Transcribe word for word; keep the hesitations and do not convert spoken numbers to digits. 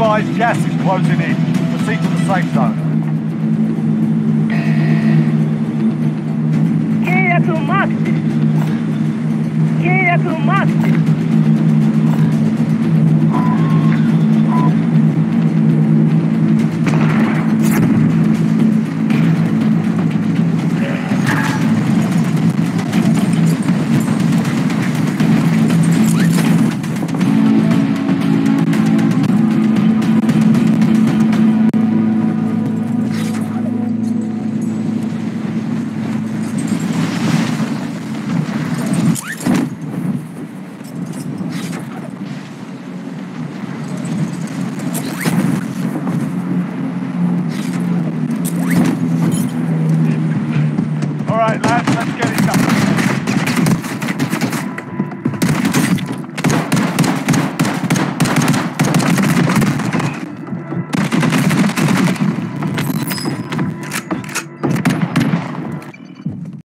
advised, gas is closing in. Proceed to the safe zone. Quem é tu mate? Quem é tu mate? All right, lads, let's get it done.